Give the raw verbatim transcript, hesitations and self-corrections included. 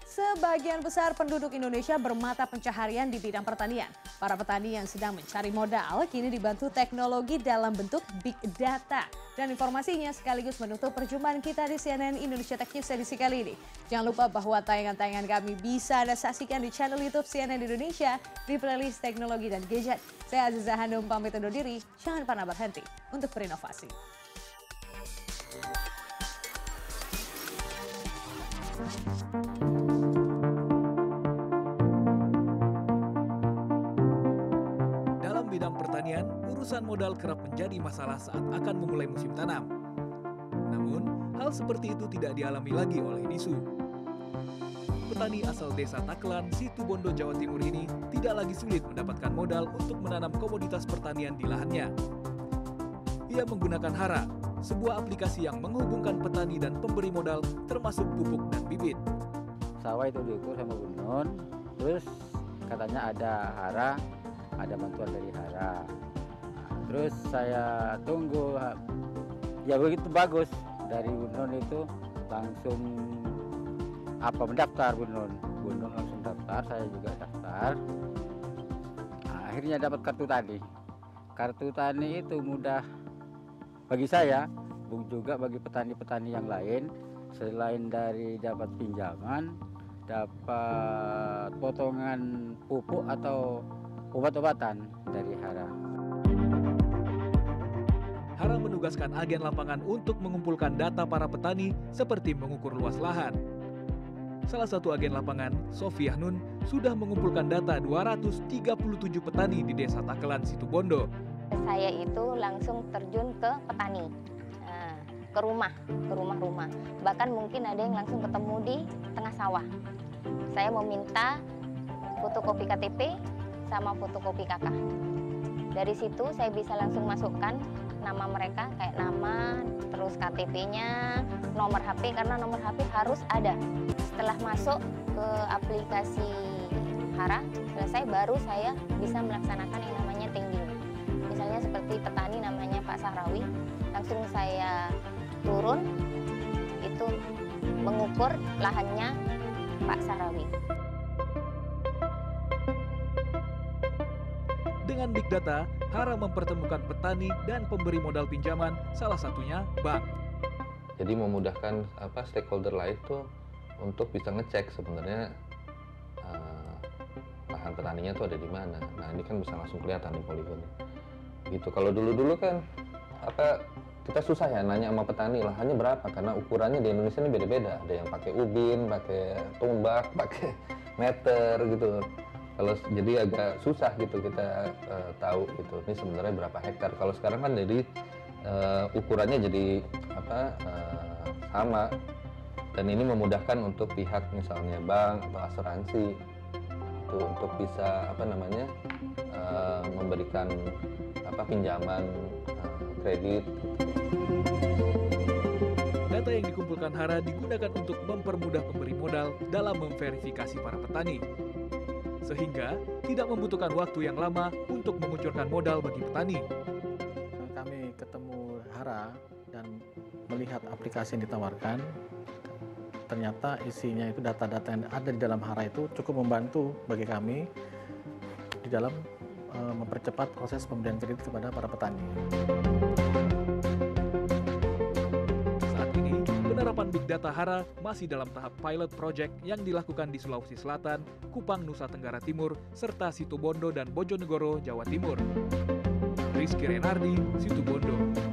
Sebagian besar penduduk Indonesia bermata pencaharian di bidang pertanian. Para petani yang sedang mencari modal kini dibantu teknologi dalam bentuk big data. Dan informasinya sekaligus menutup perjumpaan kita di C N N Indonesia Tech News edisi kali ini. Jangan lupa bahwa tayangan-tayangan kami bisa Anda saksikan di channel YouTube C N N Indonesia di playlist teknologi dan gadget. Saya Aziza Hanum pamit undur diri, jangan pernah berhenti untuk berinovasi. Dalam bidang pertanian, urusan modal kerap menjadi masalah saat akan memulai musim tanam. Namun, hal seperti itu tidak dialami lagi oleh Nisu. Petani asal desa Taklan, Situbondo, Jawa Timur ini tidak lagi sulit mendapatkan modal untuk menanam komoditas pertanian di lahannya. Ia menggunakan Hara, sebuah aplikasi yang menghubungkan petani dan pemberi modal termasuk pupuk dan bibit. Sawah itu diukur sama Bunun, terus katanya ada Hara, ada bantuan dari Hara. Nah, terus saya tunggu, ya begitu bagus. Dari Bunun itu langsung apa mendaftar Bunun. Bunun langsung daftar, saya juga daftar. Nah, akhirnya dapat kartu tani. Kartu tani itu mudah bagi saya, juga bagi petani-petani yang lain. Selain dari dapat pinjaman, dapat potongan pupuk atau obat-obatan dari Hara. Hara menugaskan agen lapangan untuk mengumpulkan data para petani seperti mengukur luas lahan. Salah satu agen lapangan, Sofiah Nun, sudah mengumpulkan data dua ratus tiga puluh tujuh petani di Desa Taklan, Situbondo. Saya itu langsung terjun ke petani, ke rumah, ke rumah-rumah. Bahkan mungkin ada yang langsung ketemu di tengah sawah. Saya meminta fotokopi K T P sama fotokopi K K. Dari situ saya bisa langsung masukkan nama mereka, kayak nama, terus K T P-nya, nomor H P, karena nomor H P harus ada. Setelah masuk ke aplikasi Hara, selesai baru saya bisa melaksanakan yang namanya tending. Misalnya seperti petani namanya Pak Sahrawi, langsung saya turun, itu mengukur lahannya Pak Sahrawi. Dengan Big Data, Hara mempertemukan petani dan pemberi modal pinjaman, salah satunya bank. Jadi memudahkan apa stakeholder lain tuh untuk bisa ngecek sebenarnya uh, lahan petaninya tuh ada di mana. Nah ini kan bisa langsung kelihatan di poligonnya. Gitu. Kalau dulu-dulu kan apa kita susah ya nanya sama petani lahannya berapa, karena ukurannya di Indonesia ini beda-beda. Ada yang pakai ubin, pakai tombak, pakai meter gitu. Kalau jadi agak susah gitu kita uh, tahu gitu ini sebenarnya berapa hektar. Kalau sekarang kan jadi uh, ukurannya jadi apa uh, sama, dan ini memudahkan untuk pihak misalnya bank atau asuransi itu untuk bisa apa namanya uh, memberikan apa pinjaman uh, kredit. Data yang dikumpulkan Hara digunakan untuk mempermudah pemberi modal dalam memverifikasi para petani, sehingga tidak membutuhkan waktu yang lama untuk mengucurkan modal bagi petani. Kami ketemu Hara dan melihat aplikasi yang ditawarkan, ternyata isinya itu data-data yang ada di dalam Hara itu cukup membantu bagi kami di dalam e, mempercepat proses pemberian kredit kepada para petani. Saat ini, penerapan Big Data Hara masih dalam tahap pilot project yang dilakukan di Sulawesi Selatan, Kupang, Nusa Tenggara Timur, serta Situbondo dan Bojonegoro, Jawa Timur. Rizky Renardi, Situbondo.